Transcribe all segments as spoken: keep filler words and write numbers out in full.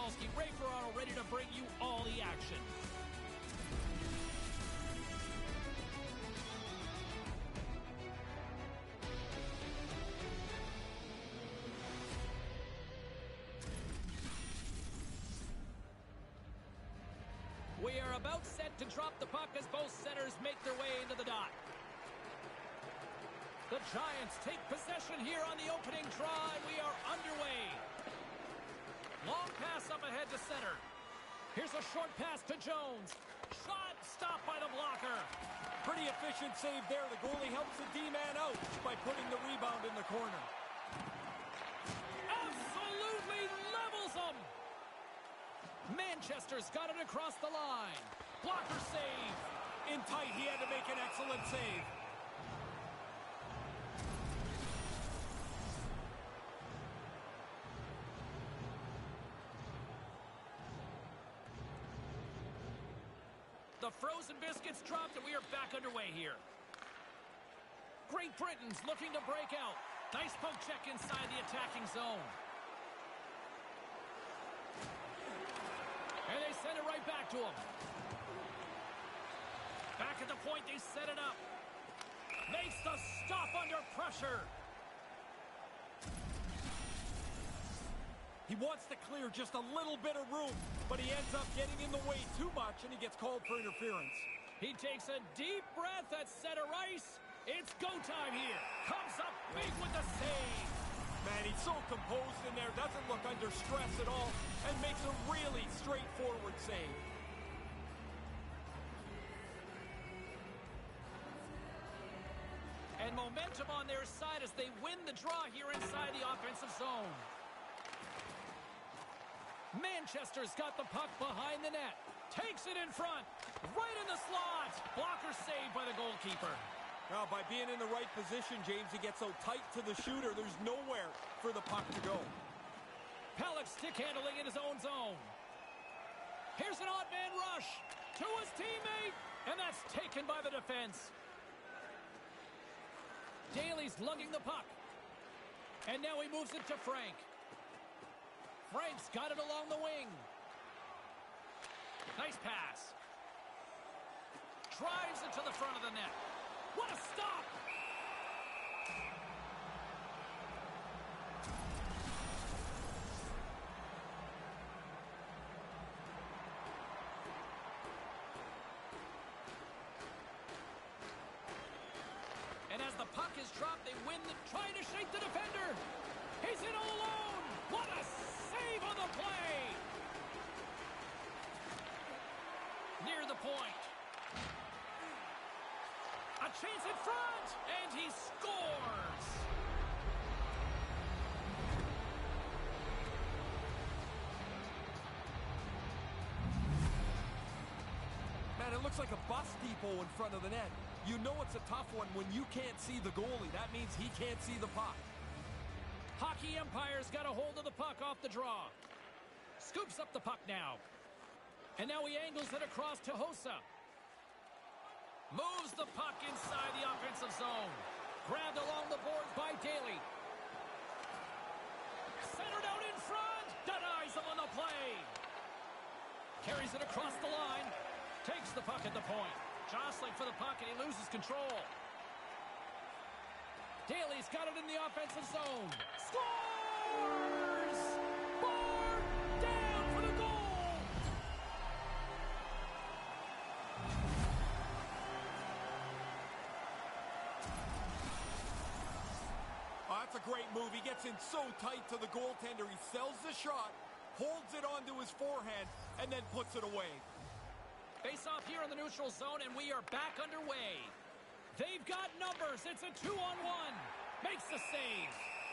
Ray Ferraro ready to bring you all the action. We are about set to drop the puck as both centers make their way into the dot. The Giants take possession here on the opening try. We are underway. Long pass up ahead to center. Here's a short pass to Jones. Shot stopped by the blocker. Pretty efficient save there. The goalie helps the D-man out by putting the rebound in the corner. Absolutely levels them. Manchester's got it across the line. Blocker save. In tight, he had to make an excellent save. The frozen biscuits dropped and we are back underway here. Great Britain's looking to break out. Nice poke check inside the attacking zone. And they send it right back to him. Back at the point, they set it up. Makes the stop under pressure. He wants to clear just a little bit of room, but he ends up getting in the way too much, and he gets called for interference. He takes a deep breath at center ice. It's go time here. Comes up big with the save. Man, he's so composed in there, doesn't look under stress at all, and makes a really straightforward save. And momentum on their side as they win the draw here inside the offensive zone. Manchester's got the puck behind the net. Takes it in front. Right in the slot. Blocker saved by the goalkeeper. Now, by being in the right position, James, he gets so tight to the shooter, there's nowhere for the puck to go. Pellick stick handling in his own zone. Here's an odd man rush to his teammate, and that's taken by the defense. Daly's lugging the puck. And now he moves it to Frank. Frank's got it along the wing. Nice pass. Drives it to the front of the net. What a stop! And as the puck is dropped, they win the trying to shake the defender. He's in all alone. What a save on the play! Near the point. A chance in front, and he scores! Man, it looks like a bus depot in front of the net. You know it's a tough one when you can't see the goalie. That means he can't see the puck. Hockey Empire's got a hold of the puck off the draw. Scoops up the puck now. And now he angles it across to Hossa. Moves the puck inside the offensive zone. Grabbed along the boards by Daly. Centered out in front. Denies him on the play. Carries it across the line. Takes the puck at the point. Jostling for the puck and he loses control. Daly's got it in the offensive zone. Scores! Bar down for the goal! Oh, that's a great move. He gets in so tight to the goaltender. He sells the shot, holds it onto his forehand, and then puts it away. Face off here in the neutral zone, and we are back underway. They've got numbers. It's a two-on-one. Makes the save.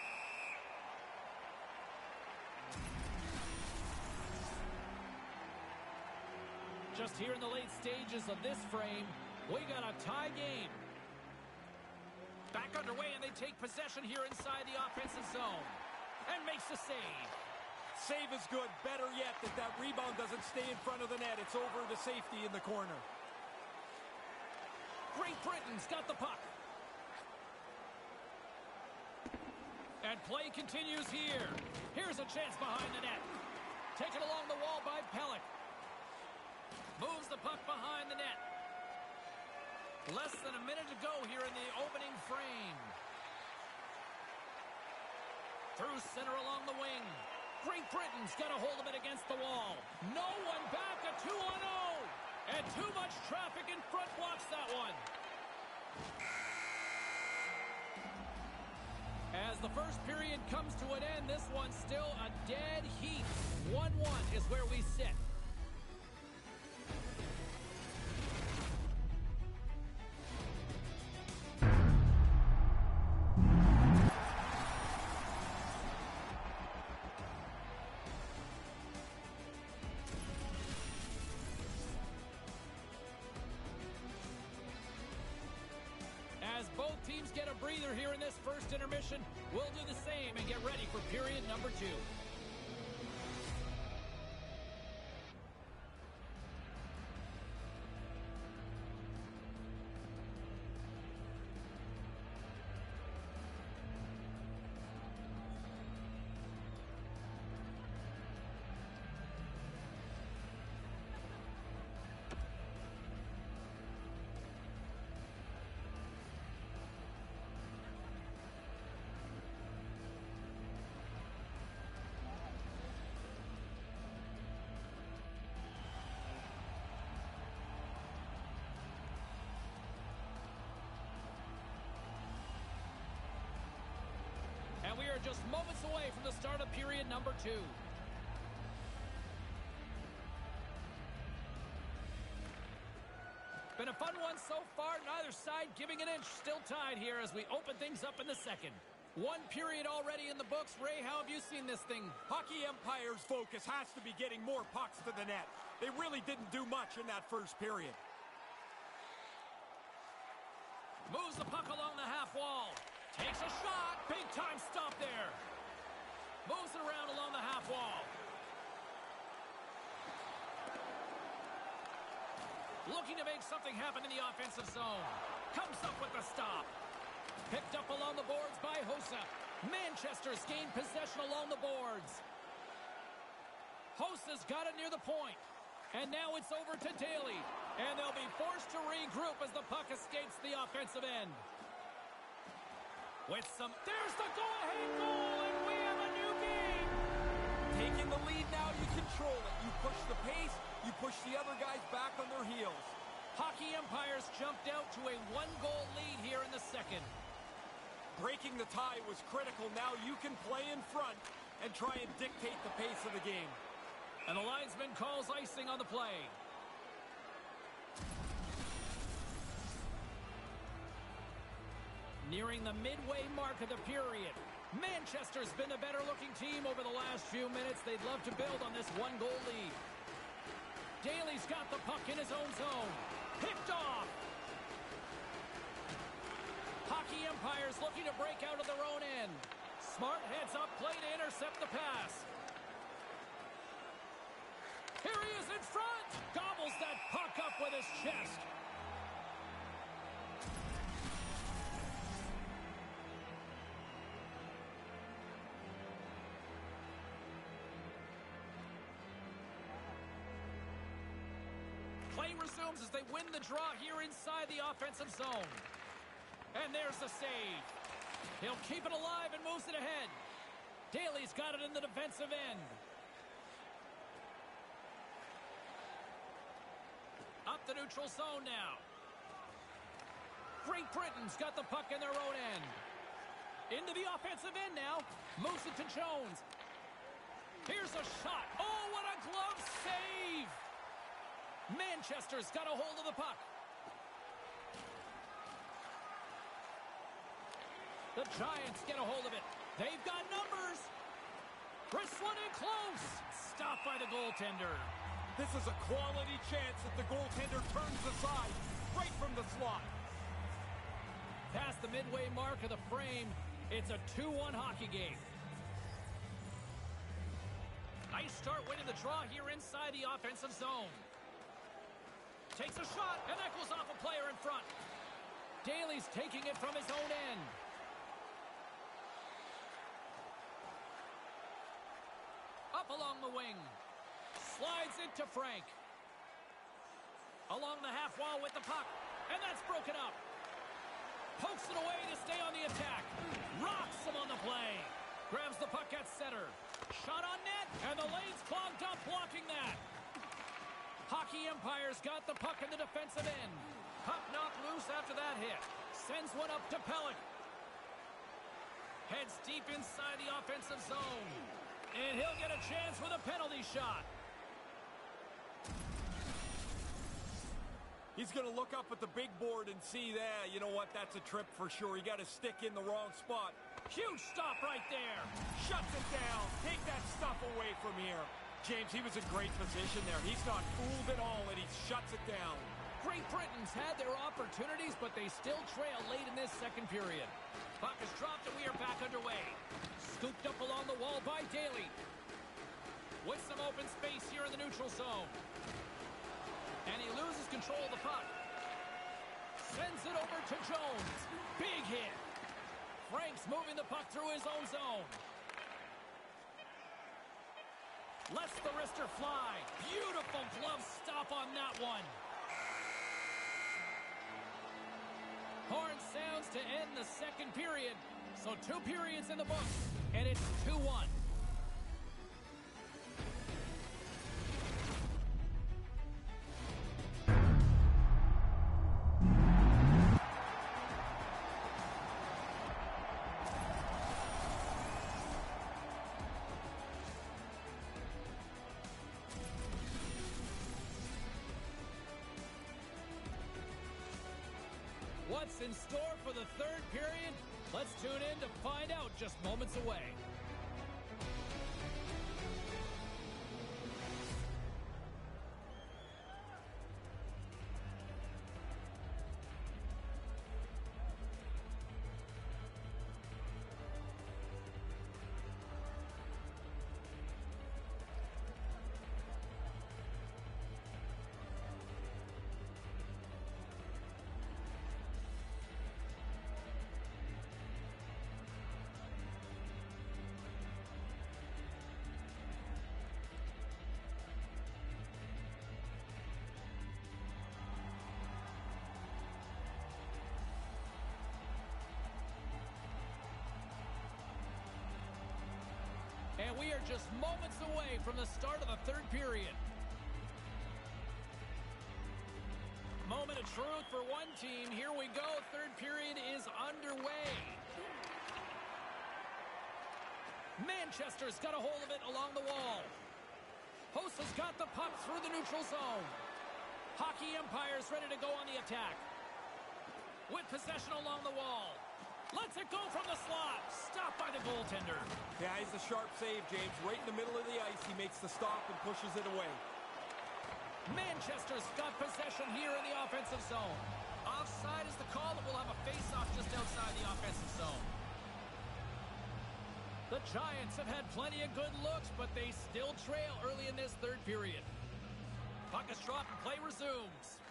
Just here in the late stages of this frame, we got a tie game. Back underway, and they take possession here inside the offensive zone. And makes the save. Save is good. Better yet that that rebound doesn't stay in front of the net. It's over to safety in the corner. Great Britain's got the puck. And play continues here. Here's a chance behind the net. Taken along the wall by Pellick. Moves the puck behind the net. Less than a minute to go here in the opening frame. Through center along the wing. Great Britain's got a hold of it against the wall. No one back, a two on oh. And too much traffic in front blocks that one. As the first period comes to an end, this one's still a dead heat. one one is where we sit. As both teams get a breather here in this first intermission, we'll do the same and get ready for period number two. And we are just moments away from the start of period number two. Been a fun one so far. Neither side giving an inch. Still tied here as we open things up in the second. One period already in the books. Ray, how have you seen this thing? Hockey Empire's focus has to be getting more pucks to the net. They really didn't do much in that first period. Moves the puck along the half wall. Takes a shot. Big time stop there. Moves it around along the half wall. Looking to make something happen in the offensive zone. Comes up with the stop. Picked up along the boards by Hossa. Manchester's gained possession along the boards. Hossa's got it near the point. And now it's over to Daly. And they'll be forced to regroup as the puck escapes the offensive end. With some... There's the go-ahead goal, and we have a new game! Taking the lead now, you control it. You push the pace, you push the other guys back on their heels. Hockey Empires jumped out to a one-goal lead here in the second. Breaking the tie was critical. Now you can play in front and try and dictate the pace of the game. And the linesman calls icing on the play. Nearing the midway mark of the period. Manchester's been the better-looking team over the last few minutes. They'd love to build on this one-goal lead. Daly's got the puck in his own zone. Picked off. Hockey Empires looking to break out of their own end. Smart heads up play to intercept the pass. Here he is in front. Gobbles that puck up with his chest. Play resumes as they win the draw here inside the offensive zone. And there's the save. He'll keep it alive and moves it ahead. Daly's got it in the defensive end. Up the neutral zone now. Great Britain's got the puck in their own end. Into the offensive end now. Moves it to Jones. Here's a shot. Oh, what a glove save! Manchester's got a hold of the puck. The Giants get a hold of it. They've got numbers. Wrestling in close. Stopped by the goaltender. This is a quality chance that the goaltender turns aside right from the slot. Past the midway mark of the frame, it's a two one hockey game. Nice start winning the draw here inside the offensive zone. Takes a shot, and that goes off a player in front. Daly's taking it from his own end. Up along the wing. Slides it to Frank. Along the half wall with the puck. And that's broken up. Pokes it away to stay on the attack. Rocks him on the play. Grabs the puck at center. Shot on net. And the lane's clogged up blocking that. Hockey Empire's got the puck in the defensive end. Puck knocked loose after that hit. Sends one up to Pellick. Heads deep inside the offensive zone. And he'll get a chance with a penalty shot. He's going to look up at the big board and see that, you know what, that's a trip for sure. He got his stick in the wrong spot. Huge stop right there. Shuts it down. Take that stuff away from here. James, he was in great position there. He's not fooled at all, and he shuts it down. Great Britain's had their opportunities, but they still trail late in this second period. Puck is dropped, and we are back underway. Scooped up along the wall by Daly. With some open space here in the neutral zone. And he loses control of the puck. Sends it over to Jones. Big hit. Frank's moving the puck through his own zone. Lets the wrister fly. Beautiful glove stop on that one. Horn sounds to end the second period. So two periods in the books. And it's two one. What's in store for the third period? Let's tune in to find out just moments away. And we are just moments away from the start of the third period. Moment of truth for one team. Here we go. Third period is underway. Manchester's got a hold of it along the wall. Hossa's got the puck through the neutral zone. Hockey Empire's ready to go on the attack. With possession along the wall. Lets it go from the slot. Stopped by the goaltender. Yeah, he's a sharp save, James. Right in the middle of the ice, he makes the stop and pushes it away. Manchester's got possession here in the offensive zone. Offside is the call that will have a face-off just outside the offensive zone. The Giants have had plenty of good looks, but they still trail early in this third period. Puck is dropped and play resumes.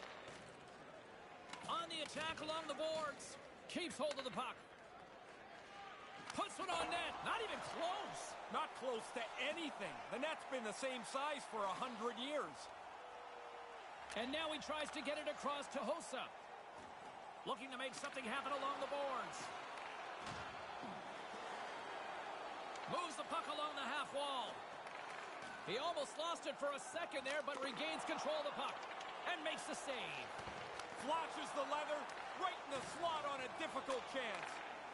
On the attack along the boards. Keeps hold of the puck. Puts one on net. Not even close. Not close to anything. The net's been the same size for a hundred years. And now he tries to get it across to Hossa. Looking to make something happen along the boards. Moves the puck along the half wall. He almost lost it for a second there, but regains control of the puck. And makes the save. Flashes the leather right in the slot on a difficult chance.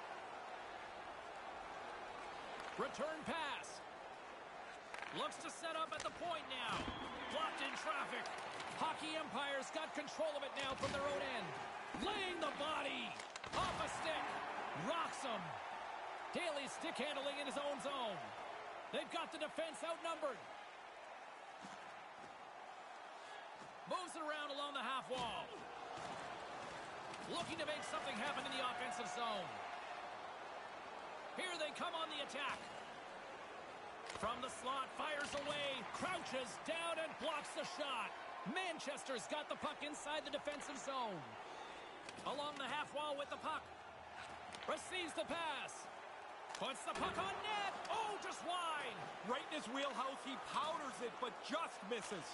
Return pass. Looks to set up at the point now. Blocked in traffic. Hockey Empire's got control of it now from their own end. Laying the body. Off a stick. Rocks him. Daly's stick handling in his own zone. They've got the defense outnumbered. Moves it around along the half wall. Looking to make something happen in the offensive zone. Here they come on the attack. From the slot, fires away, crouches down and blocks the shot. Manchester's got the puck inside the defensive zone. Along the half wall with the puck. Receives the pass. Puts the puck on net. Oh, just wide. Right in his his wheelhouse. He powders it, but just misses.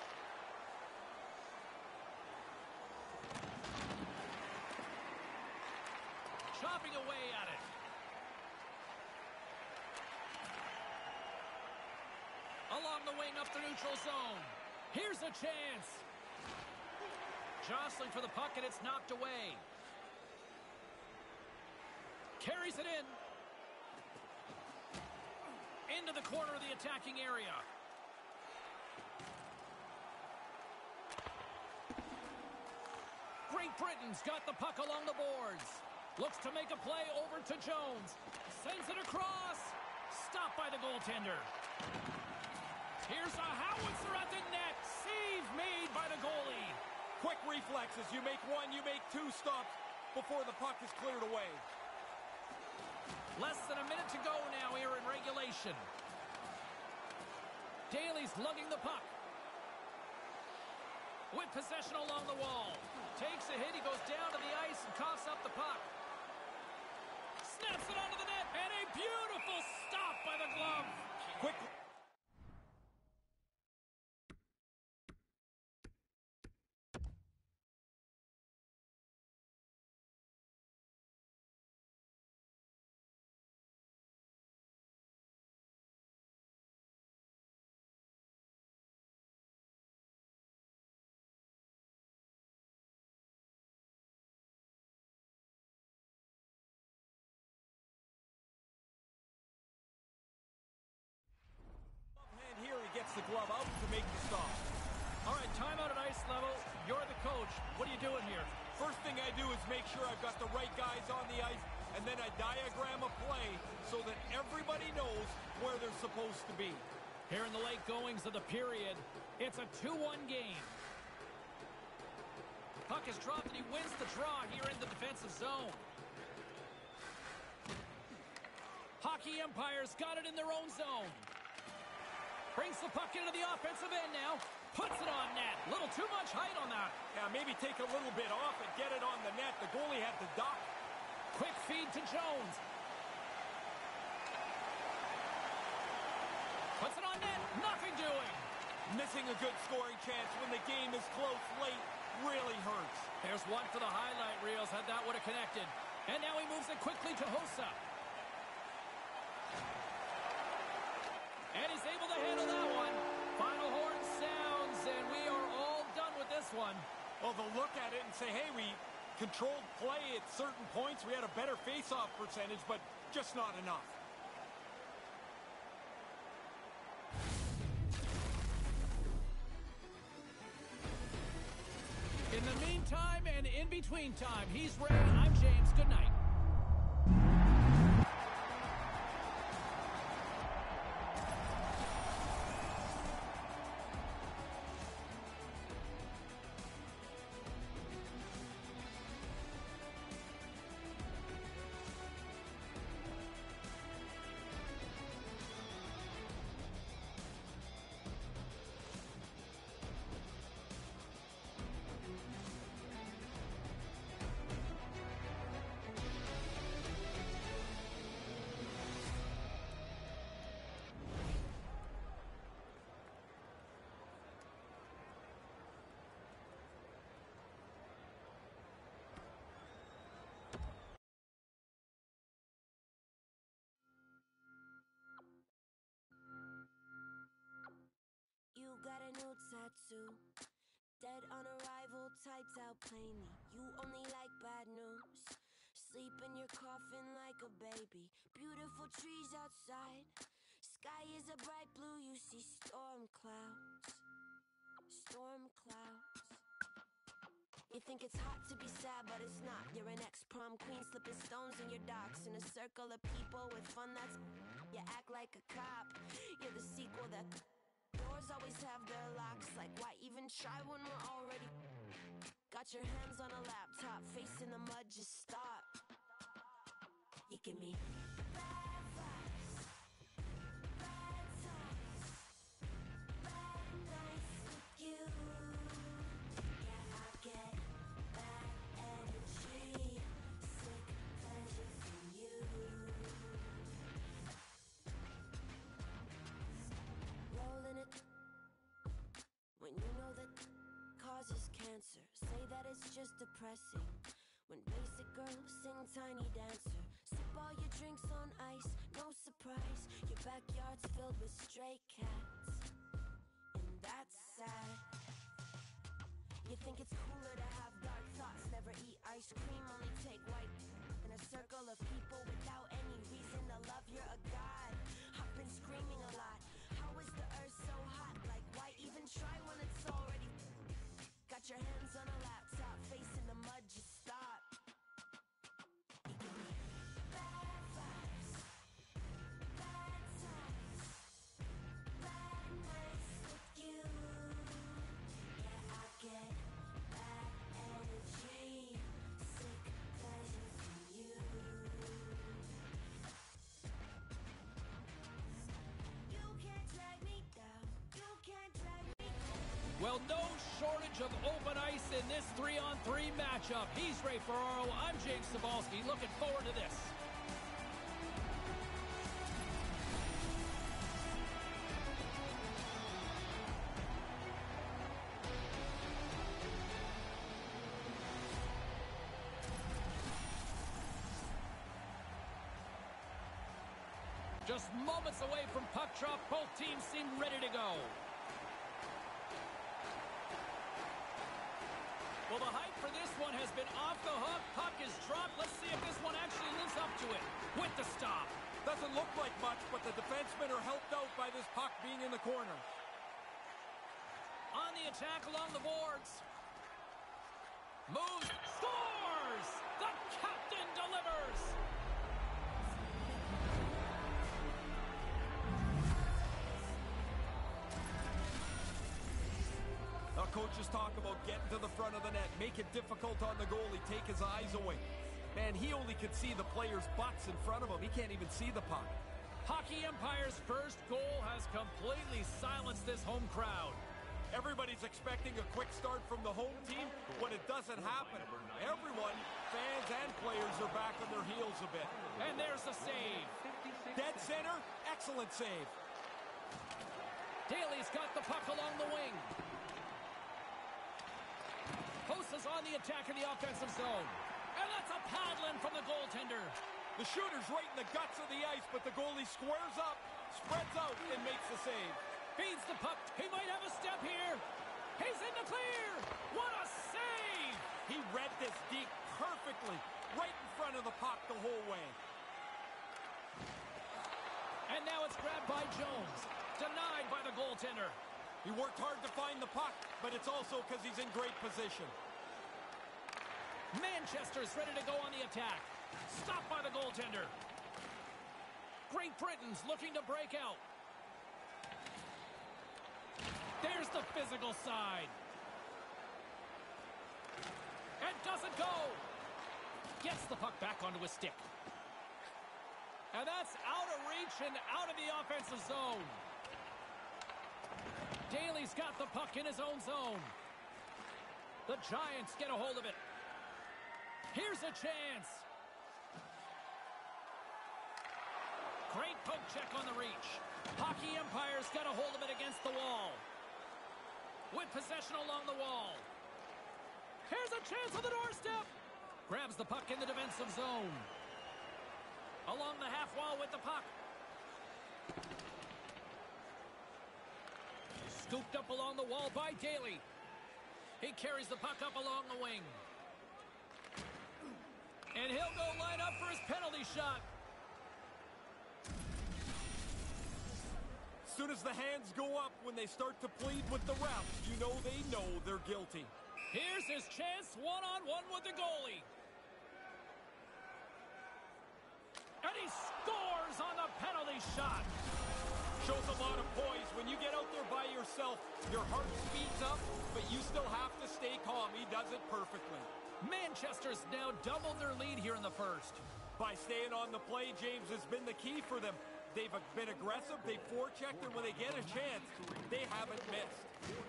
Chopping away at it. Along the wing up the neutral zone. Here's a chance. Jostling for the puck, and it's knocked away. Carries it in. Into the corner of the attacking area. Great Britain's got the puck along the boards. Looks to make a play over to Jones. Sends it across. Stopped by the goaltender. Here's a howitzer at the net. Save made by the goalie. Quick reflexes. You make one, you make two stops before the puck is cleared away. Less than a minute to go now here in regulation. Daly's lugging the puck. With possession along the wall. Takes a hit, he goes down to the ice and coughs up the puck. Snaps it onto the net, and a beautiful stop by the glove. Quick. Here he gets the glove out to make the stop. All right, timeout at ice level. You're the coach. What are you doing here? First thing I do is make sure I've got the right guys on the ice, and then I diagram a play so that everybody knows where they're supposed to be. Here in the late goings of the period, it's a two one game. Puck is dropped, and he wins the draw here in the defensive zone. Hockey Empire's got it in their own zone. Brings the puck into the offensive end now. Puts it on net. Little too much height on that. Yeah, maybe take a little bit off and get it on the net. The goalie had to duck. Quick feed to Jones. Puts it on net. Nothing doing. Missing a good scoring chance when the game is close late really hurts. There's one for the highlight reels. Had that would have connected. And now he moves it quickly to Hossa. And he's able to handle that one. Final horn sounds, and we are all done with this one. Well, they'll look at it and say, hey, we controlled play at certain points. We had a better face-off percentage, but just not enough. In the meantime and in between time, he's Ray. I'm James. Good night. Got a new tattoo, dead on arrival, typed out plainly. You only like bad news. Sleep in your coffin like a baby. Beautiful trees outside. Sky is a bright blue. You see storm clouds. Storm clouds. You think it's hot to be sad, but it's not. You're an ex-prom queen, slipping stones in your docks. In a circle of people with fun that's... You act like a cop. You're the sequel that... Doors always have their locks. Like, why even try when we're already... Got your hands on a laptop, face in the mud, just stop. You give me bad vibes, bad times, bad nights with you. Yeah, I get bad energy, sick pleasure from you. it's just depressing when basic girls sing Tiny Dancer. Sip all your drinks on ice, no surprise. Your backyard's filled with stray cats, and that's sad. You think it's cooler to have dark thoughts, never eat ice cream, only take white. In a circle of people without any reason to love, you're a god. I've been screaming a lot. How is the earth so hot? Like, why even try when it's already... Got your hands on a laptop, face in the mud, just stop. You give me bad vibes, bad times, bad nights with you. Yeah, I get bad energy, sick pleasure from you. You can't drag me down, you can't drag me down. Well, no shortage of open ice in this three on three matchup. He's Ray Ferraro. I'm James Cebulski. Looking forward to this. Just moments away from puck drop, both teams seem ready to go. Well, the hype for this one has been off the hook. Puck is dropped. Let's see if this one actually lives up to it. With the stop. Doesn't look like much, but the defensemen are helped out by this puck being in the corner. On the attack along the boards. Moves, scores! The captain delivers! Our coaches talk about getting to the front of the net, make it difficult on the goalie, take his eyes away. Man, he only could see the players' butts in front of him. He can't even see the puck. Hockey Empire's first goal has completely silenced this home crowd. Everybody's expecting a quick start from the home team when it doesn't happen. Everyone, fans and players, are back on their heels a bit. And there's the save. Dead center, excellent save. Daly's got the puck along the wing. Hossa's on the attack in the offensive zone. And that's a paddling from the goaltender. The shooter's right in the guts of the ice, but the goalie squares up, spreads out, and makes the save. Feeds the puck. He might have a step here. He's in the clear. What a save! He read this deep perfectly, right in front of the puck the whole way. And now it's grabbed by Jones. Denied by the goaltender. He worked hard to find the puck, but it's also because he's in great position. Manchester's ready to go on the attack. Stopped by the goaltender. Great Britain's looking to break out. There's the physical side. And doesn't go. Gets the puck back onto his stick. And that's out of reach and out of the offensive zone. Daly's got the puck in his own zone. The Giants get a hold of it. Here's a chance. Great poke check on the reach. Hockey Empire's got a hold of it against the wall. With possession along the wall. Here's a chance on the doorstep. Grabs the puck in the defensive zone. Along the half wall with the puck. Scooped up along the wall by Daly. He carries the puck up along the wing. And he'll go line up for his penalty shot. As soon as the hands go up when they start to plead with the refs, you know they know they're guilty. Here's his chance, one-on-one with the goalie. And he scores on the penalty shot. Shows a lot of poise. When you get out there by yourself, your heart speeds up, but you still have to stay calm. He does it perfectly. Manchester's now doubled their lead here in the first. By staying on the play, James, has been the key for them. They've been aggressive, they've forechecked, and when they get a chance, they haven't missed.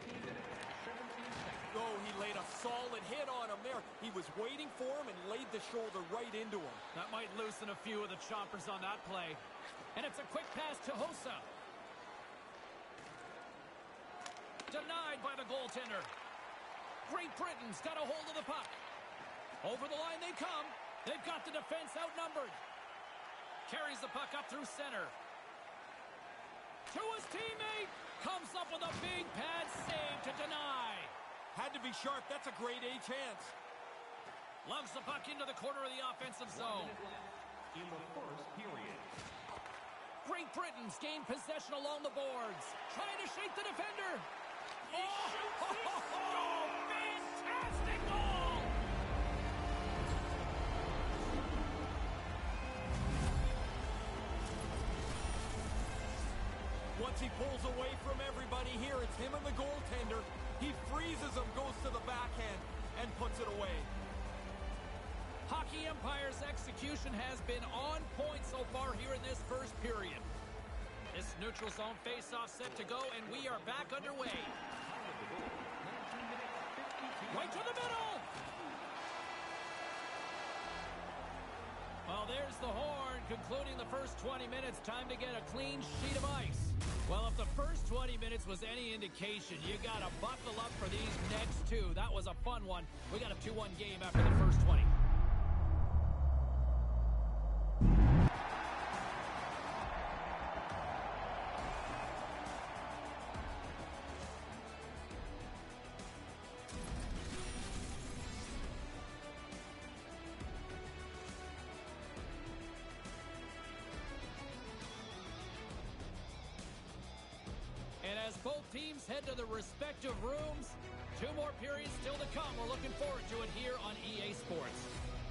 Oh, he laid a solid hit on him there. He was waiting for him and laid the shoulder right into him. That might loosen a few of the choppers on that play. And it's a quick pass to Hossa. Denied by the goaltender. Great Britain's got a hold of the puck. Over the line they come. They've got the defense outnumbered. Carries the puck up through center. To his teammate. Comes up with a big pad save to deny. Had to be sharp. That's a grade A chance. Lugs the puck into the corner of the offensive zone. In the first period. Great Britain's gained possession along the boards. Trying to shake the defender. Oh, oh, oh, oh, fantastic goal! Once he pulls away from everybody here, it's him and the goaltender. He freezes him, goes to the backhand, and puts it away. Hockey Empire's execution has been on point so far here in this first period. This neutral zone face-off set to go, and we are back underway. Right to the middle! Well, there's the horn, concluding the first twenty minutes. Time to get a clean sheet of ice. Well, if the first twenty minutes was any indication, you got to buckle up for these next two. That was a fun one. We got a two one game after the first twenty. And as both teams head to their respective rooms, two more periods still to come. We're looking forward to it here on E A Sports.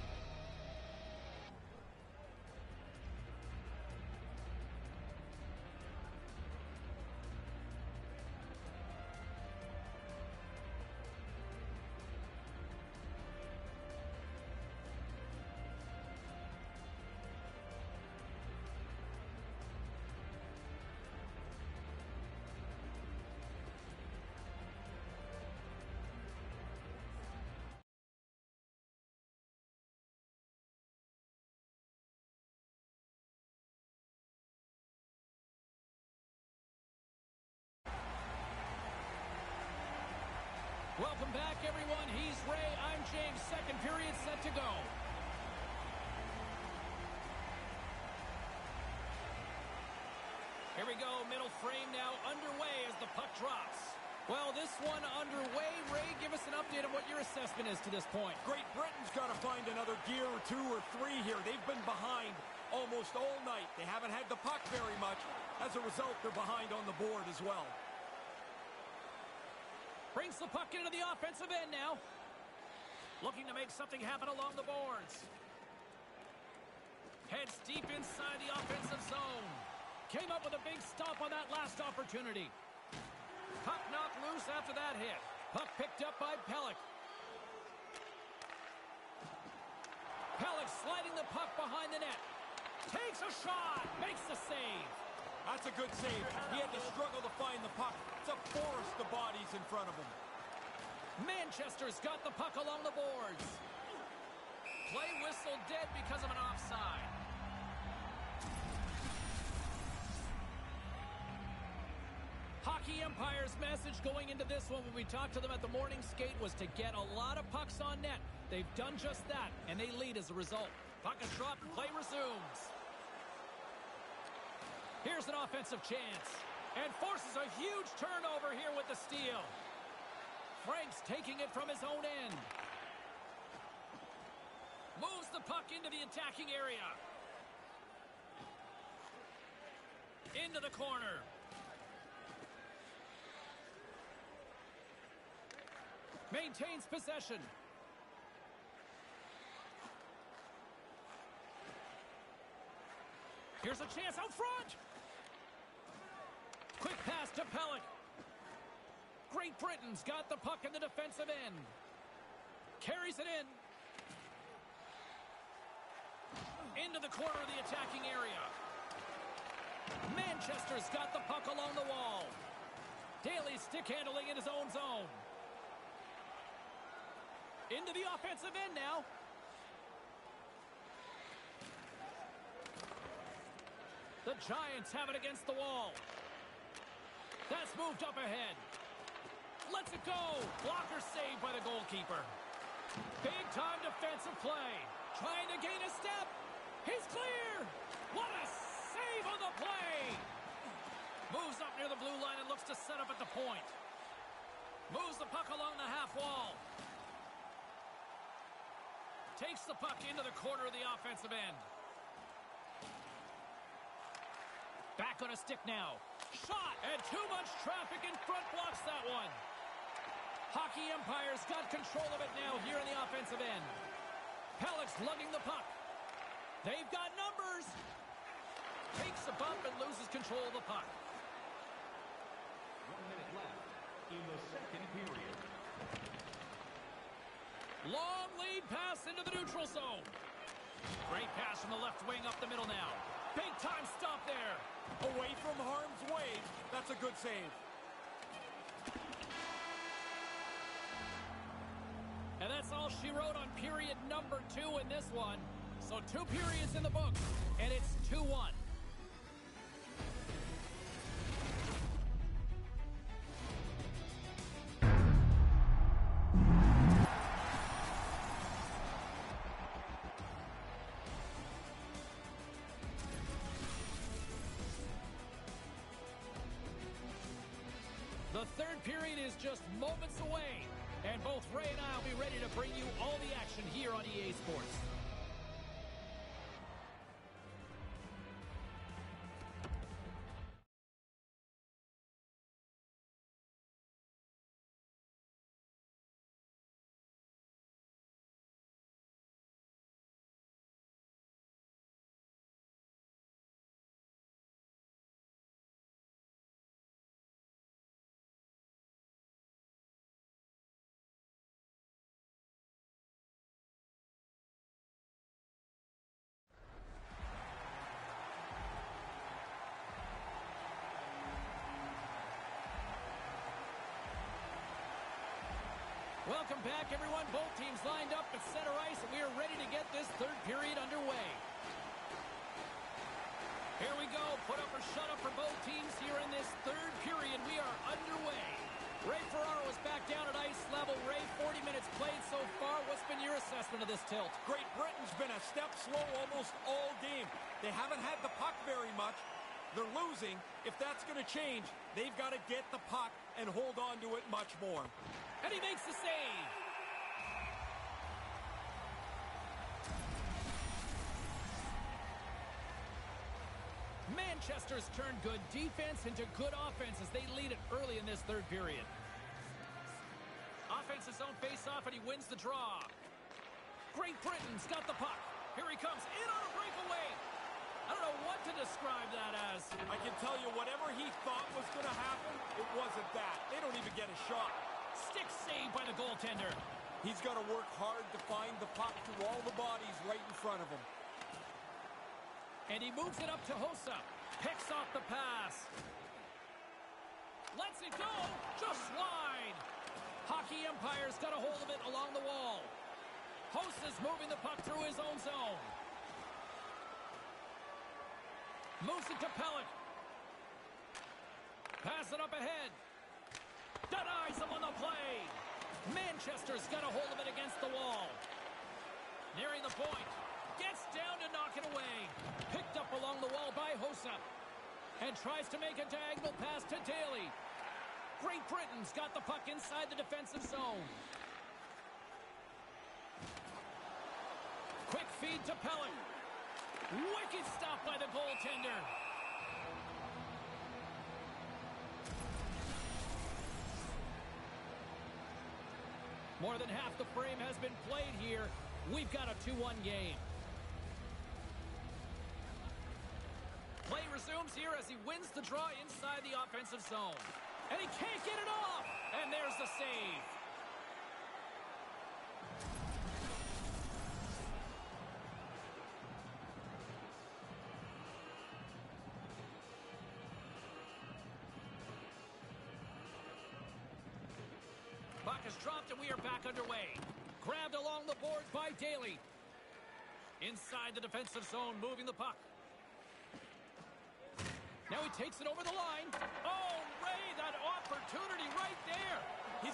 Welcome back, everyone. He's Ray. I'm James. Second period set to go. Here we go. Middle frame now underway as the puck drops. Well, this one underway. Ray, give us an update on what your assessment is to this point. Great Britain's got to find another gear or two or three here. They've been behind almost all night. They haven't had the puck very much. As a result, they're behind on the board as well. Brings the puck into the offensive end now. Looking to make something happen along the boards. Heads deep inside the offensive zone. Came up with a big stop on that last opportunity. Puck knocked loose after that hit. Puck picked up by Pelech. Pelech sliding the puck behind the net. Takes a shot. Makes the save. That's a good save. He had to struggle to find the puck. It's a forest of bodies in front of him. Manchester's got the puck along the boards. Play whistle dead because of an offside. Hockey Empire's message going into this one when we talked to them at the morning skate was to get a lot of pucks on net. They've done just that, and they lead as a result. Puck is dropped and play resumes. Here's an offensive chance. And forces a huge turnover here with the steal. Frank's taking it from his own end. Moves the puck into the attacking area. Into the corner. Maintains possession. Here's a chance out front. Quick pass to Pelech. Great Britain's got the puck in the defensive end. Carries it in. Into the corner of the attacking area. Manchester's got the puck along the wall. Daly stick handling in his own zone. Into the offensive end now. The Giants have it against the wall. That's moved up ahead. Lets it go. Blocker saved by the goalkeeper. Big time defensive play. Trying to gain a step. He's clear. What a save on the play. Moves up near the blue line and looks to set up at the point. Moves the puck along the half wall. Takes the puck into the corner of the offensive end. Back on a stick now. Shot, and too much traffic in front blocks that one. Hockey Empire's got control of it now here in the offensive end. Pellick's lugging the puck. They've got numbers. Takes a bump and loses control of the puck. One minute left in the second period. Long lead pass into the neutral zone. Great pass from the left wing up the middle now. Big time stop there. Away from harm's way. That's a good save. And that's all she wrote on period number two in this one. So two periods in the books, and it's two one. The third period is just moments away, and both Ray and I will be ready to bring you all the action here on E A Sports. Welcome back, everyone. Both teams lined up at center ice, and we are ready to get this third period underway. Here we go. Put up or shut up for both teams here in this third period. We are underway. Ray Ferraro is back down at ice level. Ray, forty minutes played so far. What's been your assessment of this tilt? Great Britain's been a step slow almost all game. They haven't had the puck very much. They're losing. If that's going to change, they've got to get the puck and hold on to it much more. And he makes the save. Manchester's turned good defense into good offense as they lead it early in this third period. Offense's own face-off, and he wins the draw. Great Britain's got the puck. Here he comes in on a breakaway. I don't know what to describe that as. I can tell you whatever he thought was going to happen, it wasn't that. They don't even get a shot. Stick saved by the goaltender. He's got to work hard to find the puck through all the bodies right in front of him. And he moves it up to Hossa. Picks off the pass. Lets it go. Just wide. Hockey Empire's got a hold of it along the wall. Hossa's moving the puck through his own zone. Moves it to Pellick. Pass it up ahead. Denies him on the play. Manchester's got a hold of it against the wall. Nearing the point. Gets down to knock it away. Picked up along the wall by Hossa. And tries to make a diagonal pass to Daly. Great Britain's got the puck inside the defensive zone. Quick feed to Pellick. Wicked stop by the goaltender. More than half the frame has been played here. We've got a two one game. Play resumes here as he wins the draw inside the offensive zone. And he can't get it off. And there's the save. Puck is dropped and we are back underway. Grabbed along the boards by Daly. Inside the defensive zone, moving the puck. Now he takes it over the line. Oh, Ray, that opportunity right there. He's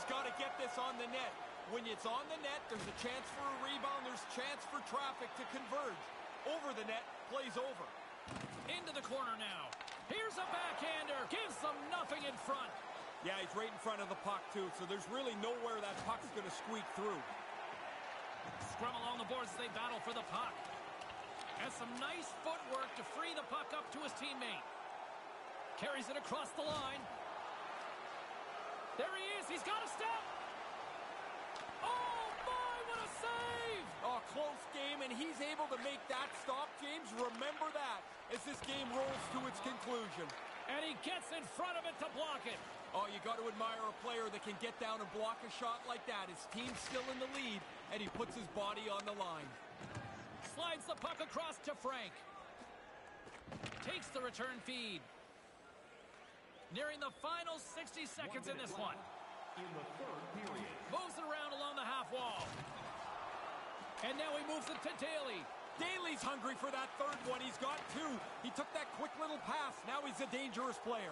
this on the net. When it's on the net, there's a chance for a rebound. There's a chance for traffic to converge. Over the net, plays over. Into the corner now. Here's a backhander. Gives them nothing in front. Yeah, he's right in front of the puck, too, so there's really nowhere that puck's going to squeak through. Scrum along the boards as they battle for the puck. Has some nice footwork to free the puck up to his teammate. Carries it across the line. There he is. He's got a step. Oh, my, what a save. Oh, close game, and he's able to make that stop, James. Remember that as this game rolls to its conclusion. And he gets in front of it to block it. Oh, you got to admire a player that can get down and block a shot like that. His team's still in the lead, and he puts his body on the line. Slides the puck across to Frank. Takes the return feed. Nearing the final sixty seconds in this one. In the third period. Moves it around along the half wall. And now he moves it to Daly. Daly's hungry for that third one. He's got two. He took that quick little pass. Now he's a dangerous player.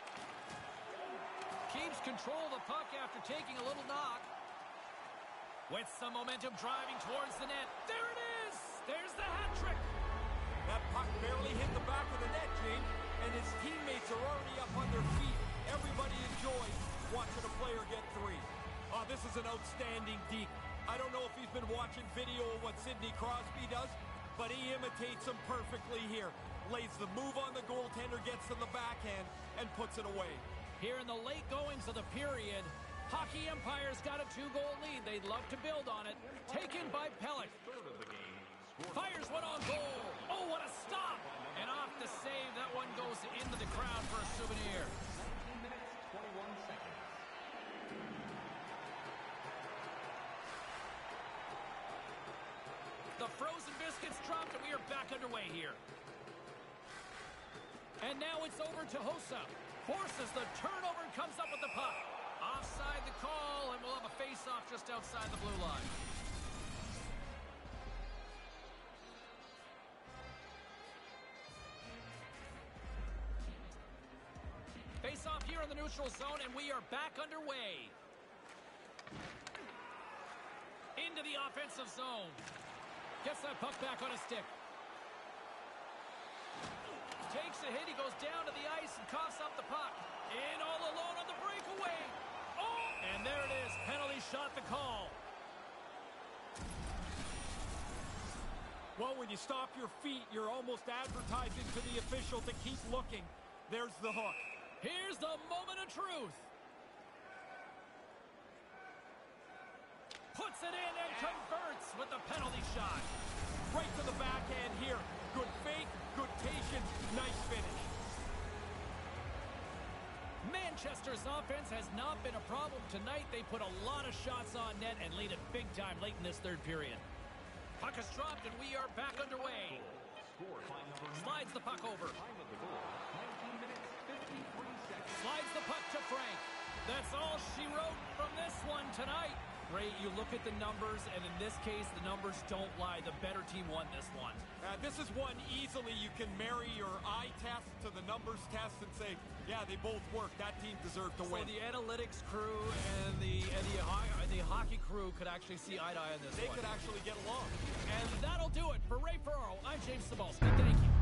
Keeps control of the puck after taking a little knock. With some momentum driving towards the net. There it is! There's the hat trick! That puck barely hit the back of the net, James, and his teammates are already up on their feet. Everybody enjoys watching a player get three. Oh, this is an outstanding deke. I don't know if he's been watching video of what Sidney Crosby does, but he imitates him perfectly here. Lays the move on the goaltender, gets to the backhand, and puts it away. Here in the late goings of the period, Hockey Empire's got a two-goal lead. They'd love to build on it. Taken by Pellick. Fires one on goal. Oh, what a stop! And off the save, that one goes into the crowd for a souvenir. nineteen minutes, twenty-one seconds. The frozen biscuits dropped, and we are back underway here. And now it's over to Hossa. Forces the turnover and comes up with the puck. Offside the call, and we'll have a face-off just outside the blue line. Face-off here in the neutral zone, and we are back underway. Into the offensive zone. Gets that puck back on his stick. Takes a hit, he goes down to the ice and coughs up the puck. In all alone on the breakaway. Oh! And there it is, penalty shot the call. Well, when you stop your feet, you're almost advertising to the official to keep looking. There's the hook. Here's the moment of truth. Puts it in and converts with the penalty shot. Right to the backhand here. Good fake, good patience, nice finish. Manchester's offense has not been a problem tonight. They put a lot of shots on net and lead it big time late in this third period. Puck is dropped and we are back underway. Slides the puck over. Slides the puck to Frank. That's all she wrote from this one tonight. Ray, you look at the numbers, and in this case, the numbers don't lie. The better team won this one. Uh, this is one easily you can marry your eye test to the numbers test and say, yeah, they both work. That team deserved to so win. So the analytics crew and the and the, uh, the hockey crew could actually see eye to eye on this they one. could actually get along. And that'll do it. For Ray Ferraro, I'm James Cebulski. Thank you.